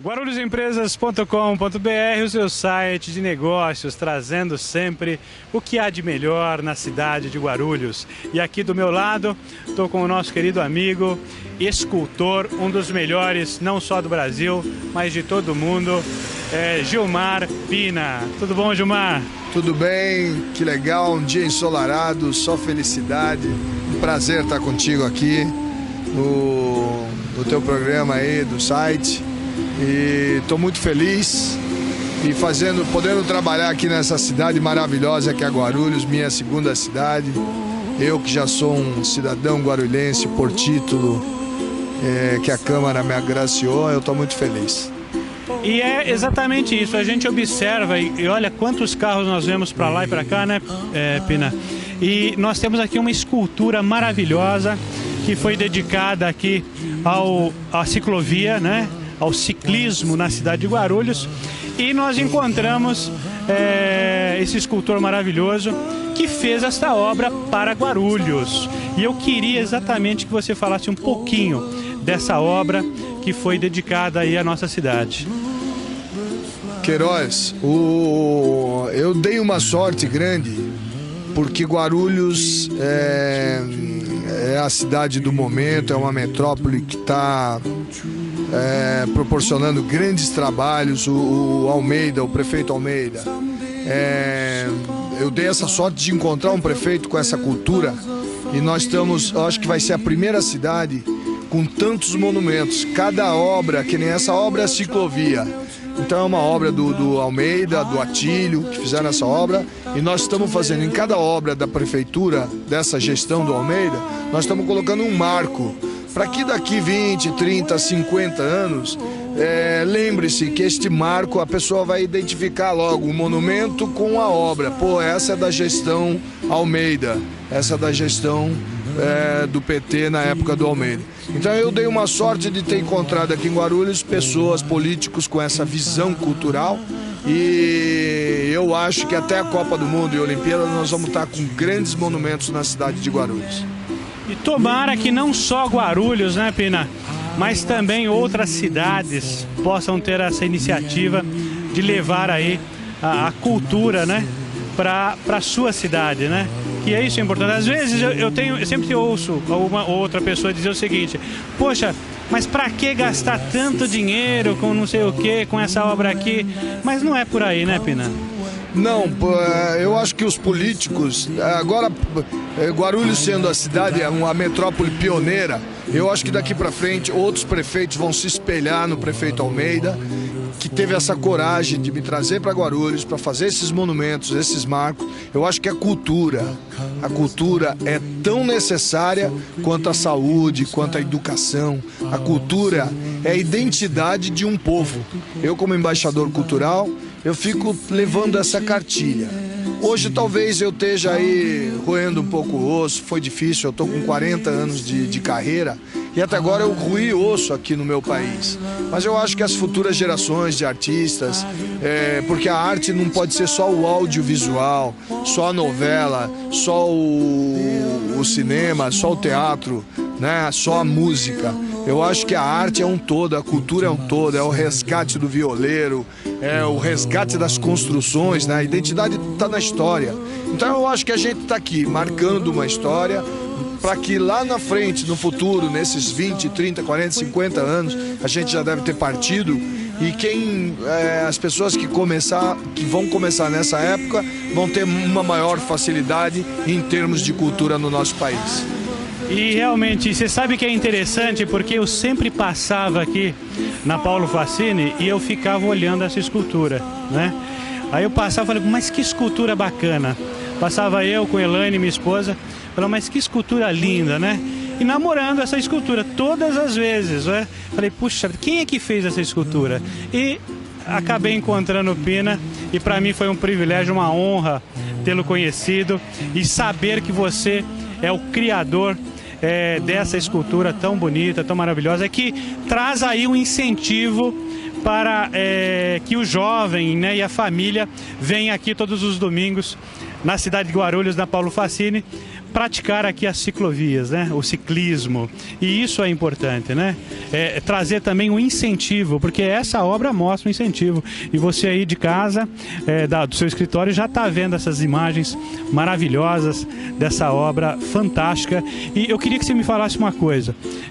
guarulhosempresas.com.br, o seu site de negócios, trazendo sempre o que há de melhor na cidade de Guarulhos. E aqui do meu lado, estou com o nosso querido amigo, escultor, um dos melhores, não só do Brasil, mas de todo o mundo, Gilmar Pina. Tudo bom, Gilmar? Tudo bem, que legal, um dia ensolarado, só felicidade. Um prazer estar contigo aqui no teu programa aí do site. E estou muito feliz e podendo trabalhar aqui nessa cidade maravilhosa que é Guarulhos, minha segunda cidade. Eu que já sou um cidadão guarulhense por título que a Câmara me agraciou, eu estou muito feliz. E é exatamente isso, a gente observa e olha quantos carros nós vemos para lá e para cá, né, Pina? E nós temos aqui uma escultura maravilhosa que foi dedicada aqui à ciclovia, né? Ao ciclismo na cidade de Guarulhos, e nós encontramos esse escultor maravilhoso que fez esta obra para Guarulhos. E eu queria exatamente que você falasse um pouquinho dessa obra que foi dedicada aí à nossa cidade. Queiroz, eu dei uma sorte grande, porque Guarulhos é a cidade do momento, é uma metrópole que está proporcionando grandes trabalhos. O Almeida, o prefeito Almeida, eu dei essa sorte de encontrar um prefeito com essa cultura, e nós estamos, eu acho que vai ser a primeira cidade com tantos monumentos. Cada obra, que nem essa obra, é a ciclovia. Então é uma obra do Almeida, do Atílio, que fizeram essa obra, e nós estamos fazendo em cada obra da prefeitura, dessa gestão do Almeida, nós estamos colocando um marco, para que daqui 20, 30, 50 anos, lembre-se que este marco a pessoa vai identificar logo o monumento com a obra. Pô, essa é da gestão Almeida, essa é da gestão do PT na época do Almeida. Então eu dei uma sorte de ter encontrado aqui em Guarulhos pessoas, políticos com essa visão cultural, e eu acho que até a Copa do Mundo e a Olimpíada nós vamos estar com grandes monumentos na cidade de Guarulhos. E tomara que não só Guarulhos, né, Pina, mas também outras cidades possam ter essa iniciativa de levar aí a cultura, né, para a sua cidade, né? E é isso importante. Às vezes eu sempre ouço uma outra pessoa dizer o seguinte: poxa, mas para que gastar tanto dinheiro com não sei o que, com essa obra aqui? Mas não é por aí, né, Pina? Não, eu acho que os políticos, agora Guarulhos sendo a cidade, uma metrópole pioneira, eu acho que daqui para frente outros prefeitos vão se espelhar no prefeito Almeida, que teve essa coragem de me trazer para Guarulhos, para fazer esses monumentos, esses marcos. Eu acho que a cultura é tão necessária quanto a saúde, quanto a educação. A cultura é a identidade de um povo. Eu, como embaixador cultural, eu fico levando essa cartilha. Hoje talvez eu esteja aí roendo um pouco o osso, foi difícil, eu estou com 40 anos de carreira e até agora eu roí osso aqui no meu país. Mas eu acho que as futuras gerações de artistas, porque a arte não pode ser só o audiovisual, só a novela, só o cinema, só o teatro, né? Só a música. Eu acho que a arte é um todo, a cultura é um todo, é o resgate do violeiro, é o resgate das construções, né? A identidade está na história. Então eu acho que a gente está aqui marcando uma história para que lá na frente, no futuro, nesses 20, 30, 40, 50 anos, a gente já deve ter partido, e as pessoas que vão começar nessa época vão ter uma maior facilidade em termos de cultura no nosso país. E realmente, você sabe que é interessante, porque eu sempre passava aqui na Paulo Facini e eu ficava olhando essa escultura, né? Aí eu passava e falei, mas que escultura bacana. Passava eu com Elaine, minha esposa, falei, mas que escultura linda, né? E namorando essa escultura todas as vezes, né? Falei, puxa, quem é que fez essa escultura? E acabei encontrando o Pina, e para mim foi um privilégio, uma honra tê-lo conhecido e saber que você é o criador dessa escultura tão bonita, tão maravilhosa, que traz aí um incentivo para que o jovem, né, e a família venham aqui todos os domingos na cidade de Guarulhos, na Paulo Facini, praticar aqui as ciclovias, né? O ciclismo, e isso é importante, né? Trazer também um incentivo, porque essa obra mostra um incentivo, e você aí de casa, do seu escritório, já está vendo essas imagens maravilhosas dessa obra fantástica. E eu queria que você me falasse uma coisa,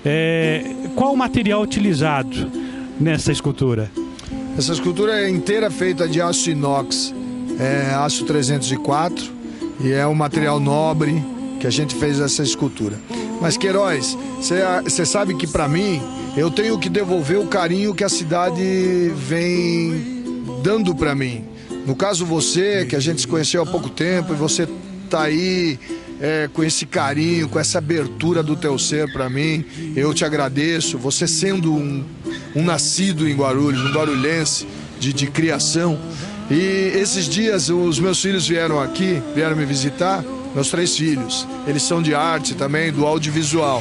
qual o material utilizado nessa escultura? Essa escultura é inteira feita de aço inox, aço 304, e é um material nobre que a gente fez essa escultura. Mas Queiroz, você sabe que para mim, eu tenho que devolver o carinho que a cidade vem dando para mim. No caso você, que a gente se conheceu há pouco tempo, e você tá aí com esse carinho, com essa abertura do teu ser para mim, eu te agradeço. Você sendo um nascido em Guarulhos, um guarulhense de criação. E esses dias os meus filhos vieram me visitar, meus 3 filhos. Eles são de arte também, do audiovisual.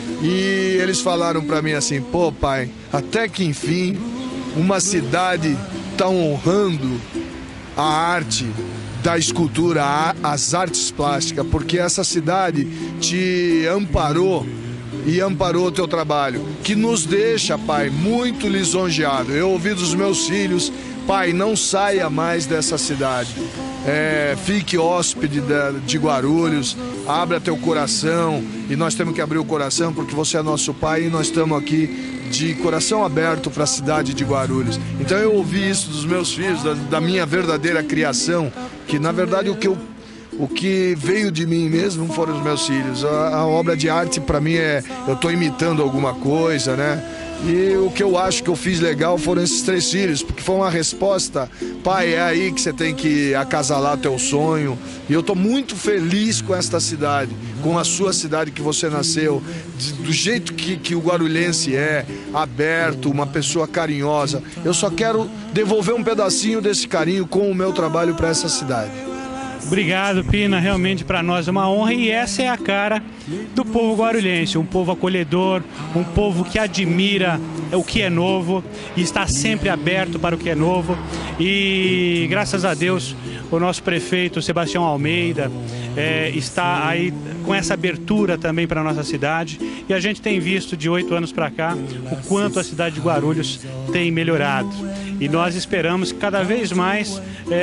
E eles falaram para mim assim: pô pai, até que enfim uma cidade tá honrando a arte da escultura, as artes plásticas, porque essa cidade te amparou e amparou o teu trabalho, que nos deixa, pai, muito lisonjeado. Eu ouvi dos meus filhos: pai, não saia mais dessa cidade, fique hóspede de Guarulhos, abra teu coração. E nós temos que abrir o coração, porque você é nosso pai, e nós estamos aqui de coração aberto para a cidade de Guarulhos. Então eu ouvi isso dos meus filhos, da minha verdadeira criação, que na verdade o que veio de mim mesmo foram os meus filhos. A obra de arte para mim eu estou imitando alguma coisa, né? E o que eu acho que eu fiz legal foram esses 3 filhos, porque foi uma resposta: pai, é aí que você tem que acasalar teu sonho. E eu estou muito feliz com esta cidade, com a sua cidade que você nasceu, do jeito que o guarulhense aberto, uma pessoa carinhosa. Eu só quero devolver um pedacinho desse carinho com o meu trabalho para essa cidade. Obrigado, Pina, realmente para nós é uma honra, e essa é a cara do povo guarulhense, um povo acolhedor, um povo que admira o que é novo e está sempre aberto para o que é novo. E graças a Deus o nosso prefeito Sebastião Almeida está aí com essa abertura também para a nossa cidade, e a gente tem visto de 8 anos para cá o quanto a cidade de Guarulhos tem melhorado, e nós esperamos que cada vez mais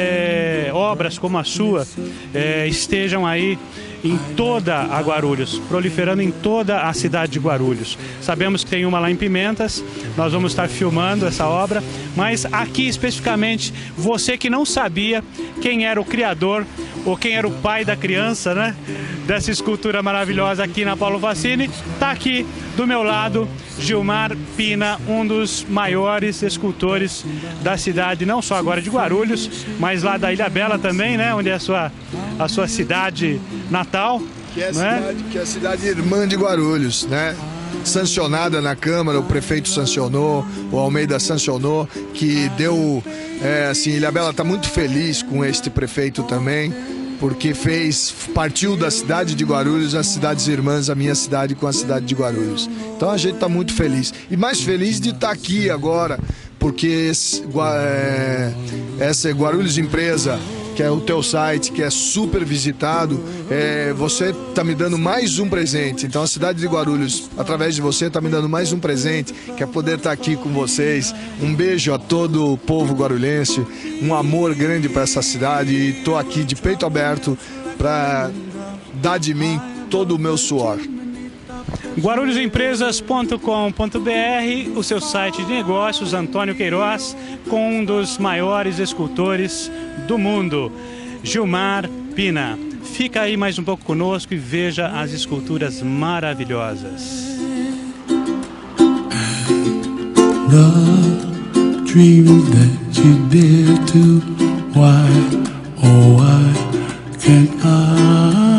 obras como a sua estejam aí em toda a Guarulhos, proliferando em toda a cidade de Guarulhos. Sabemos que tem uma lá em Pimentas, nós vamos estar filmando essa obra, mas aqui especificamente, você que não sabia quem era o criador ou quem era o pai da criança, né, dessa escultura maravilhosa aqui na Paulo Facchini, está aqui do meu lado Gilmar Pina, um dos maiores escultores da cidade, não só agora de Guarulhos, mas lá da Ilhabela também, né, onde é a sua cidade natal. Que é a cidade irmã de Guarulhos, né? Sancionada na Câmara, o prefeito sancionou, o Almeida sancionou, que deu, Ilhabela está muito feliz com este prefeito também, porque partiu da cidade de Guarulhos as cidades irmãs, a minha cidade com a cidade de Guarulhos. Então a gente está muito feliz, e mais feliz de estar aqui agora, porque essa Guarulhos Empresa, que é o teu site, que é super visitado, você está me dando mais um presente. Então a cidade de Guarulhos, através de você, está me dando mais um presente, que é poder estar aqui com vocês. Um beijo a todo o povo guarulhense, um amor grande para essa cidade, e estou aqui de peito aberto para dar de mim todo o meu suor. guarulhosempresas.com.br, o seu site de negócios. Antônio Queiroz com um dos maiores escultores do mundo, Gilmar Pina. Fica aí mais um pouco conosco e veja as esculturas maravilhosas. The dream that you dare to, why, oh why can't I?